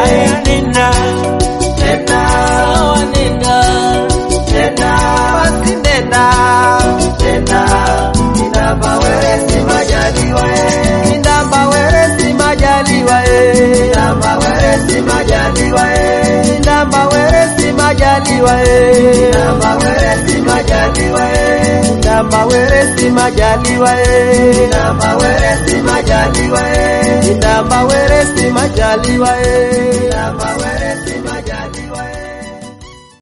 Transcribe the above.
nenda nenda nenda nenda basi nenda nenda Indamba wewe si majaliwa Indamba wewe si majaliwa Indamba wewe si majaliwa Indamba wewe si majaliwa Indamba wewe si majaliwa Indamba wewe si majaliwa Indamba wewe si majaliwa Indamba wewe si majaliwa Indamba wewe